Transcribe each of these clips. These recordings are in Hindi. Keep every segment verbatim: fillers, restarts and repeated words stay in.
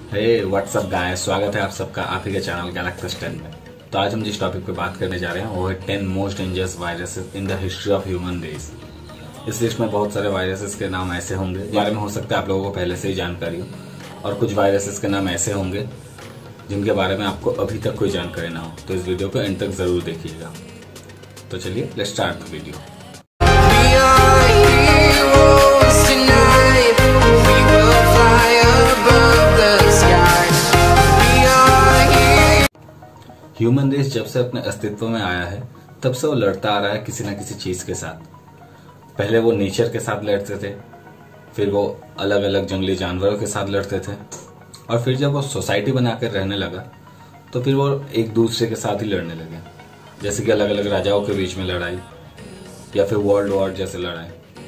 हे व्हाट्सअप गाइस, स्वागत है आप सबका आप ही के चैनल गैलेक्टस टेन में। तो आज हम जिस टॉपिक पे बात करने जा रहे हैं वो है ten most dangerous viruses in the history of human race. इस लिस्ट में बहुत सारे वायरसेस के नाम ऐसे होंगे जिनके बारे में हो सकता है आप लोगों को पहले से ही जानकारी हो, और कुछ वायरसेस के नाम ऐसे होंगे जिनके बारे में आपको अभी तक कोई जानकारी ना हो। तो इस वीडियो को एंड तक जरूर देखिएगा। तो चलिए let's start the video. Human race जब से अपने अस्तित्व में आया है तब से वो लड़ता आ रहा है किसी न किसी चीज के साथ। पहले वो नेचर के साथ लड़ते थे, फिर वो अलग अलग जंगली जानवरों के साथ लड़ते थे, और फिर जब वो सोसाइटी बनाकर रहने लगा तो फिर वो एक दूसरे के साथ ही लड़ने लगे, जैसे कि अलग अलग राजाओं के बीच में लड़ाई या फिर वर्ल्ड वॉर जैसे लड़ाई।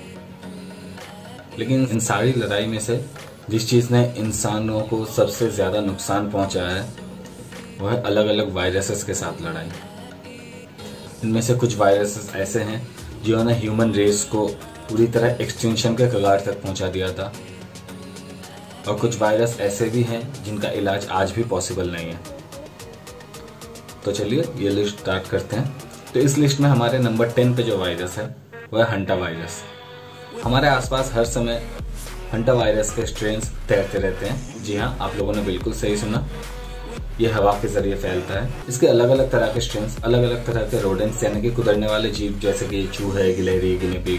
लेकिन इन सारी लड़ाई में से जिस चीज ने इंसानों को सबसे ज्यादा नुकसान पहुंचाया है वो है अलग अलग वायरसेस के साथ लड़ाई। इनमें से कुछ वायरसेस ऐसे हैं जिन्होंने ह्यूमन रेस को पूरी तरह एक्सटिंक्शन के कगार तक पहुंचा दिया था, और कुछ वायरस ऐसे भी हैं जिनका इलाज आज भी पॉसिबल नहीं है। तो चलिए ये लिस्ट स्टार्ट करते हैं। तो इस लिस्ट में हमारे नंबर टेन पे जो वायरस है वो है हंटा वायरस। हमारे आसपास हर समय हंटा वायरस के स्ट्रेन्स तैरते रहते हैं। जी हाँ, आप लोगों ने बिल्कुल सही सुना, ये हवा के जरिए फैलता है। इसके अलग अलग तरह के स्ट्रेन्स अलग अलग तरह के रोडेंट्स यानी कि कुदरने वाले जीव जैसे कि चूहे, गिलहरी, गिनी पिग,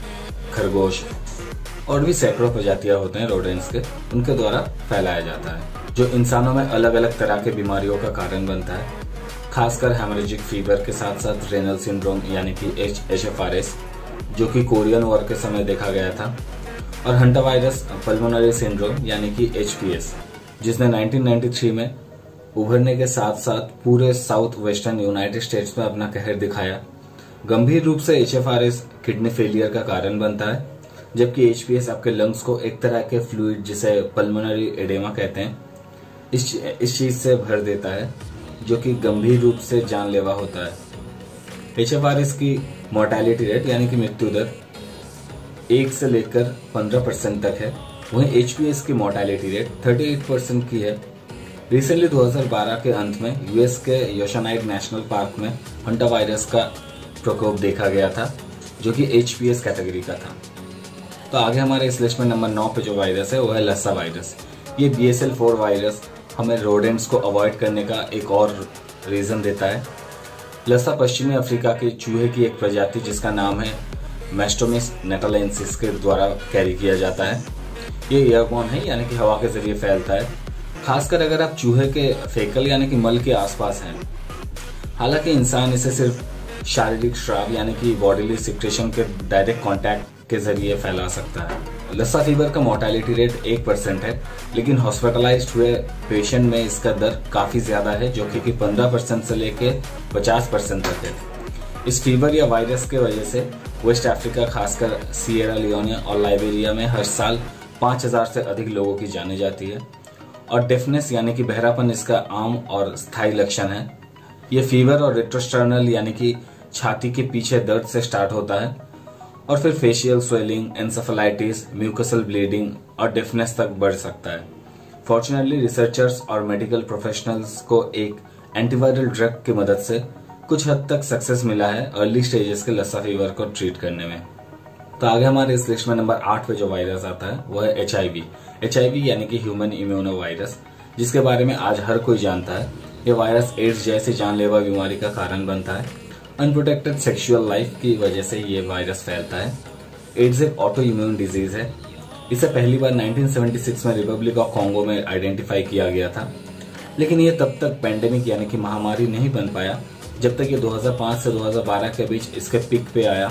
खरगोश और भी सैकड़ों प्रजातियां होते हैं रोडेंट्स के, उनके द्वारा फैलाया जाता है, जो इंसानों में अलग अलग तरह के बीमारियों का कारण बनता है। खासकर हेमरेजिक फीवर के साथ साथ रेनल सिंड्रोम यानी कि एच एफ आर एस, जो कि कोरियन वॉर के समय देखा गया था, और हंटा वायरस पल्मोनरी सिंड्रोम यानी कि एच पी एस, जिसने नाइनटीन नाइंटी थ्री में उभरने के साथ साथ पूरे साउथ वेस्टर्न यूनाइटेड स्टेट्स में अपना कहर दिखाया। गंभीर रूप से H F R S kidney failure का कारण बनता है, जबकि एच पी एस आपके लंग्स को एक तरह के फ्लूइड जिसे पल्मोनरी एडेमा कहते हैं इस इस चीज से भर देता है, जो कि गंभीर रूप से जानलेवा होता है। एच एफ आर एस की मोर्टेलिटी रेट यानी कि मृत्यु दर एक से लेकर पंद्रह परसेंट तक है, वहीं एच पी एस की मोर्टेलिटी रेट अड़तीस परसेंट की है। रिसेंटली दो हज़ार बारह के अंत में यूएस के योसेमाइट नेशनल पार्क में हंटा वायरस का प्रकोप देखा गया था, जो कि एच पी एस कैटेगरी का था। तो आगे हमारे इस लिस्ट में नंबर नौ पे जो वायरस है वो है लस्सा वायरस। ये B S L four virus हमें रोडेंट्स को अवॉइड करने का एक और रीजन देता है। लस्सा पश्चिमी अफ्रीका के चूहे की एक प्रजाति जिसका नाम है मैस्टोमिस नेटालेंसिस के द्वारा कैरी किया जाता है। ये एयरबॉर्न है यानी कि हवा के जरिए फैलता है, खासकर अगर आप चूहे के फेकल यानी कि मल के आसपास हैं। हालांकि इंसान इसे सिर्फ शारीरिक श्राव यानी कि बॉडीली सिक्रेशन के डायरेक्ट कांटेक्ट के जरिए फैला सकता है। लस्सा फीवर का मोर्टेलिटी रेट एक परसेंट है, लेकिन हॉस्पिटलाइज्ड हुए पेशेंट में इसका दर काफी ज्यादा है, जो कि पंद्रह परसेंट से लेकर पचास परसेंट तक है। इस फीवर या वायरस के वजह से वेस्ट अफ्रीका, खासकर सिएरा लियोने और लाइबेरिया में हर साल पांच हजार से अधिक लोगों की जाने जाती है, और डेफनेस यानी कि बहरापन इसका आम और स्थायी लक्षण है। ये फीवर और रेट्रोस्टर्नल यानी कि छाती के पीछे दर्द से स्टार्ट होता है और फिर facial swelling, encephalitis, mucosal bleeding और डेफनेस तक बढ़ सकता है। फॉर्चुनेटली रिसर्चर्स और मेडिकल प्रोफेशनल्स को एक एंटीवायरल ड्रग की मदद से कुछ हद तक सक्सेस मिला है अर्ली स्टेजेस के लस्सा फीवर को ट्रीट करने में। तो आगे हमारे इस लिस्ट में नंबर आठ पे जो वायरस आता है वो है H I V. H I V यानी कि ह्यूमन इम्यूनो वायरस, जिसके बारे में आज हर कोई जानता है। ये वायरस एड्स जैसी जानलेवा बीमारी का कारण बनता है। अनप्रोटेक्टेड सेक्सुअल लाइफ की वजह से ये वायरस फैलता है। एड्स एक ऑटो इम्यून डिजीज है। इसे पहली बार नाइनटीन सेवेंटी सिक्स में रिपब्लिक ऑफ कॉन्गो में आइडेंटिफाई किया गया था, लेकिन ये तब तक पेंडेमिक यानी कि महामारी नहीं बन पाया जब तक ये दो हज़ार पाँच से दो हज़ार बारह के बीच इसके पीक पे आया,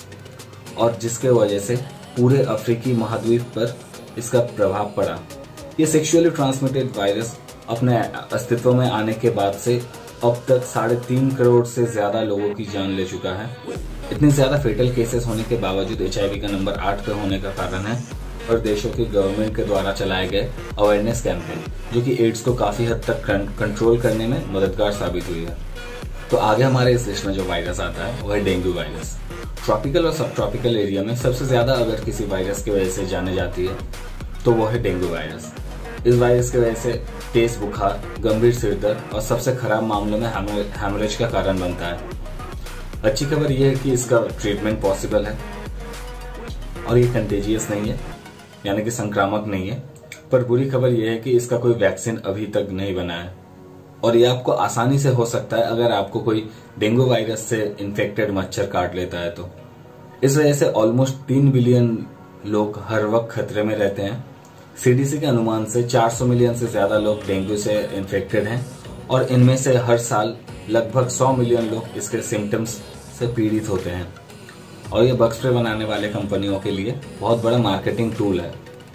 और जिसके वजह से पूरे अफ्रीकी महाद्वीप पर इसका प्रभाव पड़ा। ये सेक्सुअली ट्रांसमिटेड वायरस अपने अस्तित्व में आने के बाद से अब तक साढ़े तीन करोड़ से ज्यादा लोगों की जान ले चुका है। इतने ज्यादा फेटल केसेस होने के बावजूद एच आई वी का नंबर आठ पे होने का कारण है और देशों की गवर्नमेंट के द्वारा चलाए गए अवेयरनेस कैंपेन, जो कि एड्स को काफी हद तक कंट्रोल करने में मददगार साबित हुई है। तो आगे हमारे इस लिस्ट में जो वायरस आता है वो है डेंगू वायरस। ट्रॉपिकल और सब ट्रॉपिकल एरिया में सबसे ज्यादा अगर किसी वायरस की वजह से जाने जाती है तो वो है डेंगू वायरस। इस वायरस की वजह से तेज बुखार, गंभीर सिर दर्द और सबसे खराब मामलों में हैमरेज का कारण बनता है। अच्छी खबर यह है कि इसका ट्रीटमेंट पॉसिबल है और ये कंटेजियस नहीं है, यानी कि संक्रामक नहीं है। पर बुरी खबर यह है कि इसका कोई वैक्सीन अभी तक नहीं बना है और ये आपको आसानी से हो सकता है अगर आपको कोई डेंगू वायरस से इन्फेक्टेड मच्छर काट लेता है तो। इस वजह से ऑलमोस्ट तीन बिलियन लोग हर वक्त खतरे में रहते हैं। सीडीसी के अनुमान से चार सौ मिलियन से ज्यादा लोग डेंगू से इन्फेक्टेड हैं और इनमें से हर साल लगभग सौ मिलियन लोग इसके सिम्टम्स से पीड़ित होते हैं और ये बग स्प्रे बनाने वाले कंपनियों के लिए बहुत बड़ा मार्केटिंग टूल है।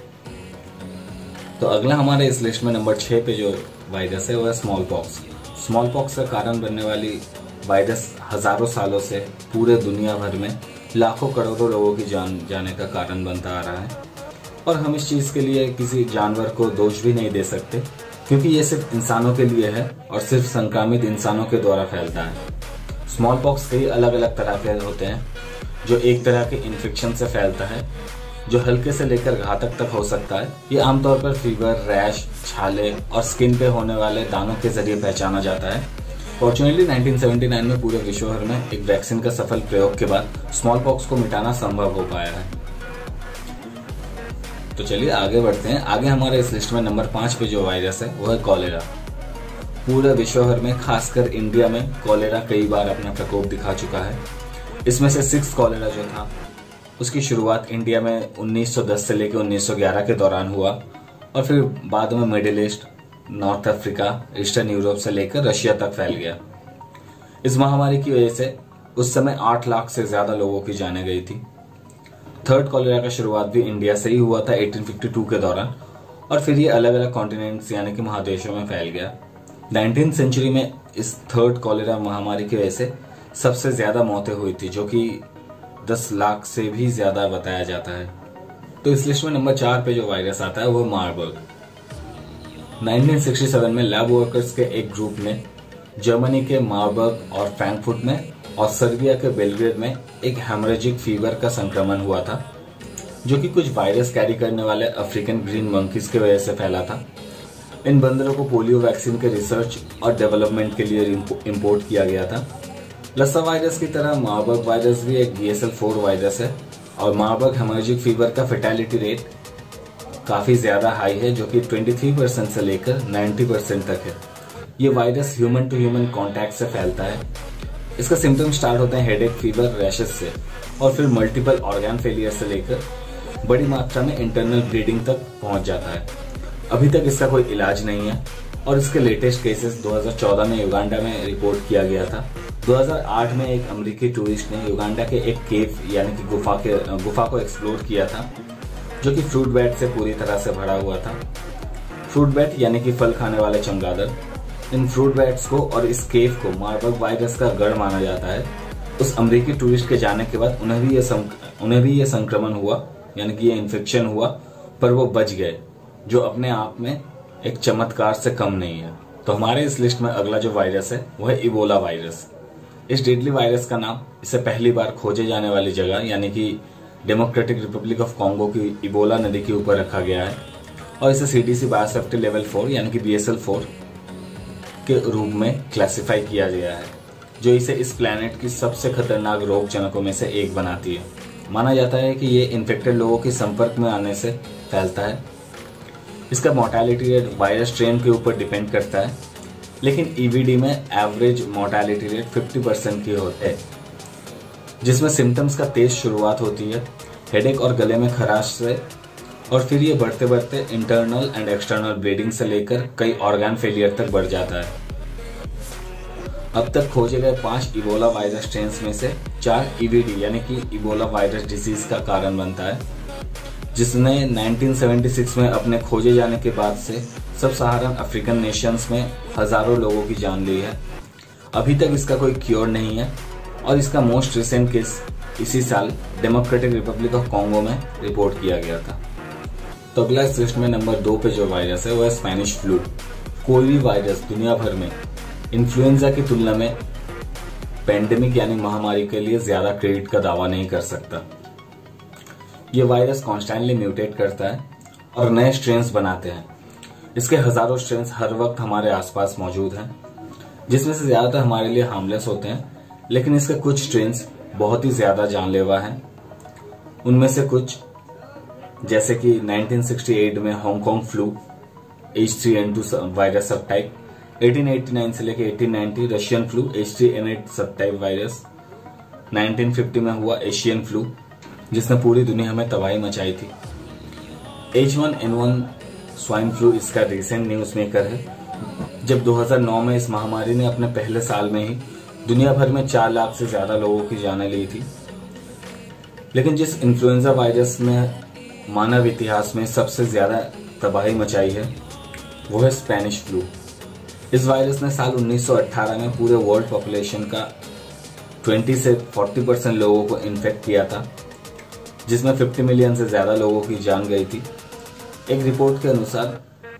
तो अगला हमारे इस लिस्ट में नंबर छह पे जो वायरस है वो है स्मॉल पॉक्स। स्मॉल पॉक्स का कारण बनने वाली वायरस हजारों सालों से पूरे दुनिया भर में लाखों करोड़ों लोगों की जान जाने का कारण बनता आ रहा है और हम इस चीज के लिए किसी जानवर को दोष भी नहीं दे सकते, क्योंकि ये सिर्फ इंसानों के लिए है और सिर्फ संक्रमित इंसानों के द्वारा फैलता है। स्मॉल पॉक्स कई अलग अलग तरह के होते हैं जो एक तरह के इन्फेक्शन से फैलता है जो हल्के से लेकर घातक तक हो सकता है। ये आमतौर पर फीवर, रैश, छाले और स्किन पे होने वाले दानों के जरिए पहचाना जाता है। फॉर्चुनेटली नाइनटीन सेवेंटी नाइन में पूरे विश्व भर में एक वैक्सीन का सफल प्रयोग के बाद स्मॉल पॉक्स को मिटाना संभव हो पाया है। तो चलिए आगे बढ़ते हैं। आगे हमारे इस लिस्ट में नंबर पांच पे जो वायरस है वो है कॉलेरा। पूरे विश्व भर में खासकर इंडिया में कॉलेरा कई बार अपना प्रकोप दिखा चुका है। इसमें से सिक्स कॉलेरा जो था उसकी शुरुआत इंडिया में उन्नीस सौ दस से लेकर उन्नीस सौ ग्यारह के दौरान हुआ और फिर बाद में Middle East, North Africa, Eastern Europe से लेकर रशिया तक फैल गया। इस महामारी की वजह से उस समय आठ लाख से ज्यादा लोगों की जानें गई थी। थर्ड कॉलेरा का शुरुआत भी इंडिया से ही हुआ था अठारह सौ बावन के दौरान और फिर ये अलग अलग कॉन्टिनेंट्स यानी कि महादेशों में फैल गया। नाइनटीन सेंचुरी में इस थर्ड कॉलेरा महामारी की वजह से सबसे ज्यादा मौतें हुई थी, जो कि दस लाख से भी ज्यादा बताया जाता है। तो इस लिस्ट में नंबर चार पे जो वायरस आता है वो मार्बर्ग। नाइनटीन सिक्सटी सेवन में लैब वर्कर्स के एक ग्रुप ने जर्मनी के मार्बर्ग और फ्रैंकफर्ट में और सर्बिया के बेलग्रेड में एक हेमरेजिक फीवर का संक्रमण हुआ था, जो कि कुछ वायरस कैरी करने वाले अफ्रीकन ग्रीन मंकीज की वजह से फैला था। इन बंदरों को पोलियो वैक्सीन के रिसर्च और डेवलपमेंट के लिए इंपोर्ट किया गया था। लसा वायरस की तरह मार्बर्ग वायरस भी एक B S L four virus है और मार्बर्ग हेमरेजिक फीवर का फेटेलिटी रेट काफी ज्यादा हाई है, जो कि तेईस परसेंट से लेकर नब्बे परसेंट तक है। ये virus human to human contact से फैलता है। इसका सिम्टम स्टार्ट होते हैं हेडेक, फीवर, रैशेस से और फिर मल्टीपल ऑर्गन फेलियर से लेकर बड़ी मात्रा में इंटरनल ब्लीडिंग तक पहुंच जाता है। अभी तक इसका कोई इलाज नहीं है और इसके लेटेस्ट केसेस दो हज़ार चौदह में युगांडा में रिपोर्ट किया गया था। दो हज़ार आठ में एक अमेरिकी टूरिस्ट ने युगांडा के एक केव यानी कि गुफा के गुफा को एक्सप्लोर किया था, जो कि फ्रूट बैट से पूरी तरह से भरा हुआ था। फ्रूट बैट यानी कि फल खाने वाले चमगादड़। इन फ्रूट बैट्स को और इस केव को मार्बर्ग वायरस का गढ़ माना जाता है। उस अमेरिकी टूरिस्ट के जाने के बाद उन्हें भी ये उन्हें भी ये संक्रमण हुआ, यानी कि ये इन्फेक्शन हुआ, पर वो बच गए, जो अपने आप में एक चमत्कार से कम नहीं है। तो हमारे इस लिस्ट में अगला जो वायरस है वो है इबोला वायरस। इस डेडली वायरस का नाम इसे पहली बार खोजे जाने वाली जगह यानी कि डेमोक्रेटिक रिपब्लिक ऑफ कॉन्गो की इबोला नदी के ऊपर रखा गया है और इसे सीडीसी बायोसेफ्टी लेवल फोर यानी कि बी एस एल फोर के रूप में क्लासिफाई किया गया है, जो इसे इस प्लैनेट की सबसे खतरनाक रोगजनकों में से एक बनाती है। माना जाता है कि ये इन्फेक्टेड लोगों के संपर्क में आने से फैलता है। इसका मोर्टेलिटी रेट वायरस स्ट्रेन के ऊपर डिपेंड करता है, लेकिन ईवीडी में एवरेज मोर्टेलिटी रेट पचास परसेंट की होती है, जिसमें सिम्टम्स का तेज शुरुआत होती है, हेडेक और गले में खराश से, और फिर ये बढ़ते बढ़ते इंटरनल एंड एक्सटर्नल ब्लीडिंग से लेकर कई ऑर्गन फेलियर तक बढ़ जाता है। अब तक खोजे गए पांच इबोला वायरस स्ट्रेन्स में से चार ईवीडी यानी कि इबोला वायरस डिजीज का कारण बनता है, जिसने उन्नीस सौ छिहत्तर में अपने खोजे जाने के बाद से सब सहारन अफ्रीकन नेशंस में हजारों लोगों की जान ली है। अभी तक इसका कोई क्योर नहीं है और इसका मोस्ट रिसेंट केस इसी साल डेमोक्रेटिक रिपब्लिक ऑफ कॉन्गो में रिपोर्ट किया गया था। तो अगला इस लिस्ट में नंबर दो पे जो वायरस है वो है स्पेनिश फ्लू। कोई भी वायरस दुनिया भर में इन्फ्लुएंजा की तुलना में पेंडेमिक यानी महामारी के लिए ज्यादा क्रेडिट का दावा नहीं कर सकता। ये वायरस कॉन्स्टेंटली म्यूटेट करता है और नए स्ट्रेन्स बनाते हैं। इसके हजारों स्ट्रेन्स हर वक्त हमारे आसपास मौजूद हैं, जिसमें से ज्यादातर हमारे लिए हार्मलेस होते हैं, लेकिन इसके कुछ स्ट्रेन्स बहुत ही ज्यादा जानलेवा हैं। उनमें से कुछ जैसे कि नाइनटीन सिक्सटी एट में Hong Kong flu H three N two virus subtype, eighteen eighty nine से लेकर eighteen ninety Russian flu H three N eight subtype virus, nineteen fifty में हुआ एशियन फ्लू जिसने पूरी दुनिया में तबाही मचाई थी। H one N one swine flu इसका रिसेंट न्यूज मेकर है, जब दो हज़ार नौ में इस महामारी ने अपने पहले साल में ही दुनिया भर में चार लाख से ज्यादा लोगों की जानें ली थी। लेकिन जिस इन्फ्लुएंजा वायरस ने मानव इतिहास में सबसे ज्यादा तबाही मचाई है वो है स्पेनिश फ्लू। इस वायरस ने साल उन्नीस सौ अठारह में पूरे वर्ल्ड पॉपुलेशन का बीस से चालीस परसेंट लोगों को इन्फेक्ट किया था, जिसमें पचास मिलियन से ज्यादा लोगों की जान गई थी। एक रिपोर्ट के अनुसार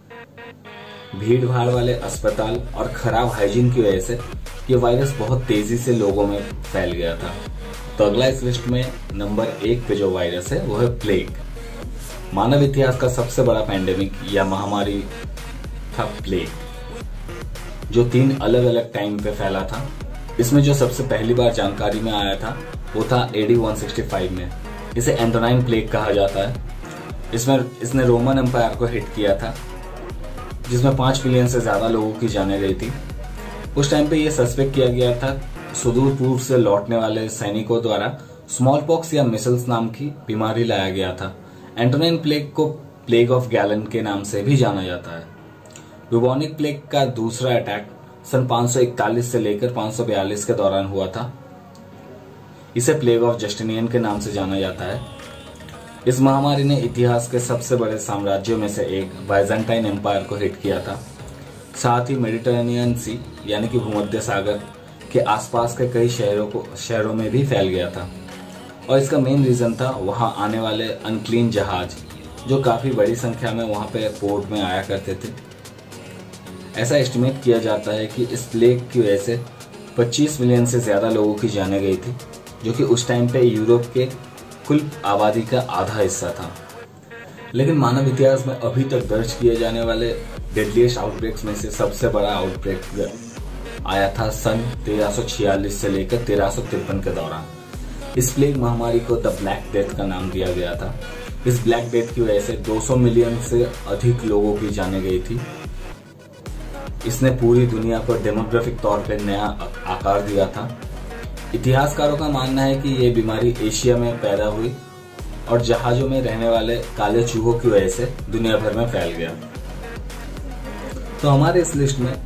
भीड़ भाड़ वाले अस्पताल और खराब हाइजीन की वजह से ये वायरस बहुत तेजी से लोगों में फैल गया था। तो अगला इस लिस्ट में नंबर एक पे जो वायरस है वो है प्लेग। मानव इतिहास का सबसे बड़ा पैंडेमिक या महामारी था प्लेग, जो तीन अलग अलग टाइम पे फैला था। इसमें जो सबसे पहली बार जानकारी में आया था वो था एडी वन सिक्सटी फाइव में। इसे एंटोनाइन प्लेग कहा जाता है। इसमें इसने रोमन एम्पायर को हिट किया था, जिसमें पांच मिलियन से ज्यादा लोगों की जाने गई थी। उस टाइम पे ये सस्पेक्ट किया गया था सुदूर पूर्व से लौटने वाले सैनिकों द्वारा स्मॉल पॉक्स या मिसल्स नाम की बीमारी लाया गया था। एंटोनाइन प्लेग को प्लेग ऑफ गैलन के नाम से भी जाना जाता है। बुबोनिक प्लेग का दूसरा अटैक सन पाँच सौ इकतालीस से लेकर पाँच सौ बयालीस के दौरान हुआ था। इसे प्लेग ऑफ जस्टिनियन के नाम से जाना जाता है। इस महामारी ने इतिहास के सबसे बड़े साम्राज्यों में से एक बाइजेंटाइन एम्पायर को हिट किया था। साथ ही मेडिटेरेनियन सी यानी कि भूमध्य सागर के आसपास के कई शहरों को शहरों में भी फैल गया था। और इसका मेन रीजन था वहां आने वाले अनक्लीन जहाज, जो काफी बड़ी संख्या में वहां पे पोर्ट में आया करते थे। ऐसा एस्टिमेट किया जाता है कि इस प्लेग की वजह से पच्चीस मिलियन से ज्यादा लोगों की जाने गई थी, जो कि उस टाइम पे यूरोप के कुल आबादी का आधा हिस्सा था। लेकिन मानव इतिहास में अभी तक दर्ज किए जाने वाले डेडलीस्ट आउटब्रेक्स में से सबसे बड़ा आउटब्रेक आया था सन तेरह सौ छियालीस से लेकर तेरह सौ तिरपन के दौरान। इस प्लेग महामारी को द ब्लैक डेथ का नाम दिया गया था। इस ब्लैक डेथ की वजह से दो सौ मिलियन से अधिक लोगों की जाने गई थी। इसने पूरी दुनिया पर डेमोग्राफिक तौर पर नया आकार दिया था। इतिहासकारों का मानना है कि यह बीमारी एशिया में पैदा हुई और जहाजों में रहने वाले काले चूहों की वजह से दुनिया भर में फैल गया। तो हमारे इस लिस्ट में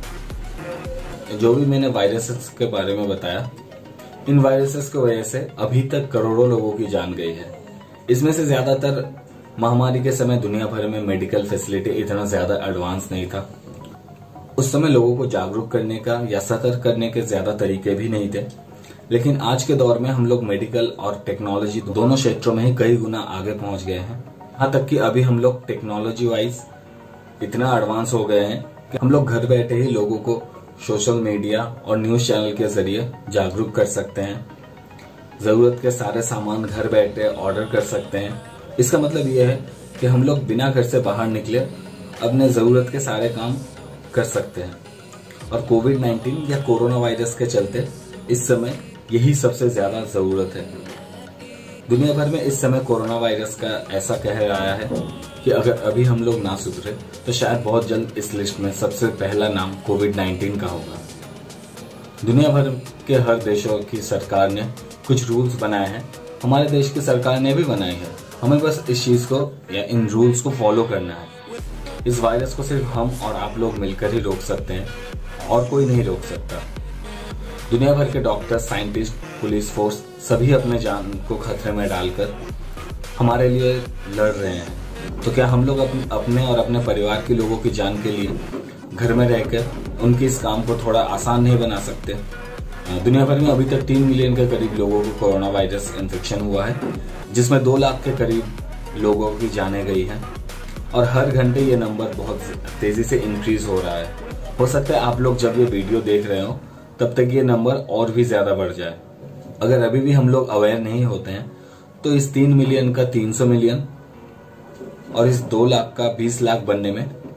जो भी मैंने वायरसेस के बारे में बताया, इन वायरसेस की वजह से अभी तक करोड़ों लोगों की जान गई है। इसमें से ज्यादातर महामारी के समय दुनिया भर में मेडिकल फैसिलिटी इतना ज्यादा एडवांस नहीं था। उस समय लोगों को जागरूक करने का या सतर्क करने के ज्यादा तरीके भी नहीं थे। लेकिन आज के दौर में हम लोग मेडिकल और टेक्नोलॉजी दोनों क्षेत्रों में ही कई गुना आगे पहुंच गए हैं। यहाँ तक कि अभी हम लोग टेक्नोलॉजी वाइज इतना एडवांस हो गए हैं कि हम लोग घर बैठे ही लोगों को सोशल मीडिया और न्यूज चैनल के जरिए जागरूक कर सकते हैं। जरूरत के सारे सामान घर बैठे ऑर्डर कर सकते हैं। इसका मतलब यह है कि हम लोग बिना घर से बाहर निकले अपने जरूरत के सारे काम कर सकते हैं। और कोविड नाइन्टीन या कोरोना वायरस के चलते इस समय यही सबसे ज्यादा जरूरत है। दुनिया भर में इस समय कोरोना वायरस का ऐसा कहर आया है कि अगर अभी हम लोग ना सुधरे तो शायद बहुत जल्द इस लिस्ट में सबसे पहला नाम कोविड नाइन्टीन का होगा। दुनिया भर के हर देशों की सरकार ने कुछ रूल्स बनाए हैं। हमारे देश की सरकार ने भी बनाए हैं। हमें बस इस चीज को या इन रूल्स को फॉलो करना है। इस वायरस को सिर्फ हम और आप लोग मिलकर ही रोक सकते हैं और कोई नहीं रोक सकता। दुनिया भर के डॉक्टर, साइंटिस्ट, पुलिस फोर्स सभी अपने जान को खतरे में डालकर हमारे लिए लड़ रहे हैं। तो क्या हम लोग अपने, अपने और अपने परिवार के लोगों की जान के लिए घर में रहकर उनके इस काम को थोड़ा आसान नहीं बना सकते? दुनिया भर में अभी तक तीन मिलियन के करीब लोगों को कोरोना वायरस इन्फेक्शन हुआ है, जिसमें दो लाख के करीब लोगों की जाने गई हैं और हर घंटे ये नंबर बहुत तेजी से इंक्रीज हो रहा है। हो सकता है आप लोग जब ये वीडियो देख रहे हो तब तक ये नंबर और भी ज्यादा बढ़ जाए। अगर अभी भी हम लोग अवेयर नहीं होते हैं तो इस तीन मिलियन का तीन सौ मिलियन और इस दो लाख का बीस लाख बनने में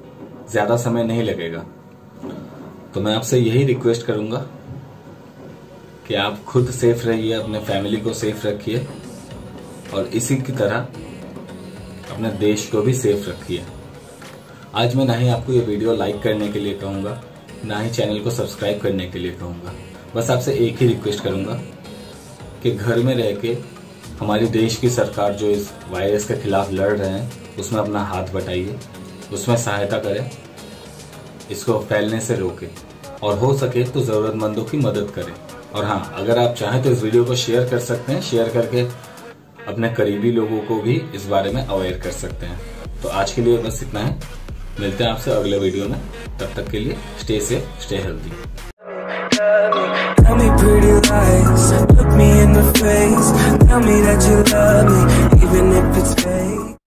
ज्यादा समय नहीं लगेगा। तो मैं आपसे यही रिक्वेस्ट करूंगा कि आप खुद सेफ रहिए, अपने फैमिली को सेफ रखिए और इसी की तरह अपने देश को भी सेफ रखिए। आज मैं ना ही आपको ये वीडियो लाइक करने के लिए कहूंगा, ना ही चैनल को सब्सक्राइब करने के लिए कहूंगा। बस आपसे एक ही रिक्वेस्ट करूंगा कि घर में रह के हमारी देश की सरकार जो इस वायरस के खिलाफ लड़ रहे हैं उसमें अपना हाथ बटाइए, उसमें सहायता करें, इसको फैलने से रोकें और हो सके तो जरूरतमंदों की मदद करें। और हाँ, अगर आप चाहें तो इस वीडियो को शेयर कर सकते हैं, शेयर करके अपने करीबी लोगों को भी इस बारे में अवेयर कर सकते हैं। तो आज के लिए बस इतना है, मिलते हैं आपसे अगले वीडियो में। तब तक के लिए stay safe, stay healthy. Tell me pretty lies, look me in the face, tell me that you love me, even if it's fake.